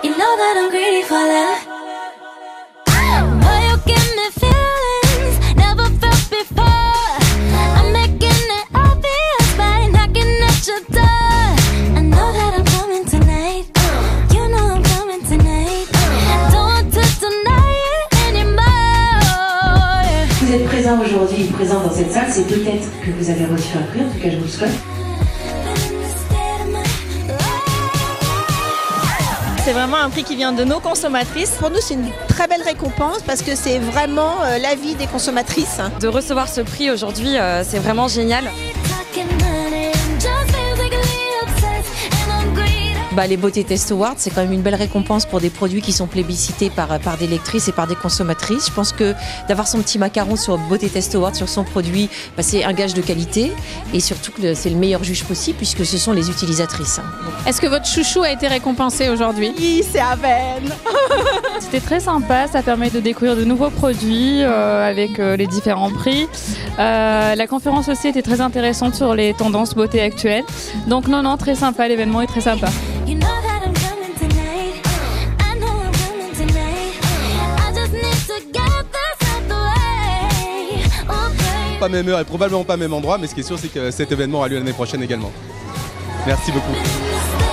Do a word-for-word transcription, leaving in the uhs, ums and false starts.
You know that I'm greedy for love. Boy, you give me feelings never felt before. I'm making it obvious by knocking at your door. I know that I'm coming tonight. You know I'm coming tonight. Don't want to deny it anymore. Vous êtes présent aujourd'hui, présent dans cette salle, c'est peut-être que vous avez reçu un prix, en tout cas je vous le souhaite. C'est vraiment un prix qui vient de nos consommatrices. Pour nous, c'est une très belle récompense parce que c'est vraiment euh, l'avis des consommatrices. De recevoir ce prix aujourd'hui, euh, c'est vraiment génial. Bah, les Beauté Test Awards, c'est quand même une belle récompense pour des produits qui sont plébiscités par, par des lectrices et par des consommatrices. Je pense que d'avoir son petit macaron sur Beauté Test Awards, sur son produit, bah, c'est un gage de qualité et surtout que c'est le meilleur juge possible puisque ce sont les utilisatrices. Est-ce que votre chouchou a été récompensé aujourd'hui? Oui, c'est Aven. C'était très sympa, ça permet de découvrir de nouveaux produits euh, avec euh, les différents prix. Euh, la conférence aussi était très intéressante sur les tendances beauté actuelles. Donc non, non, très sympa, l'événement est très sympa. You know that I'm coming tonight. I know I'm coming tonight. I just need to get this out the way. Okay. Pas même heure et probablement pas même endroit, mais ce qui est sûr, c'est que cet événement a lieu l'année prochaine également. Merci beaucoup.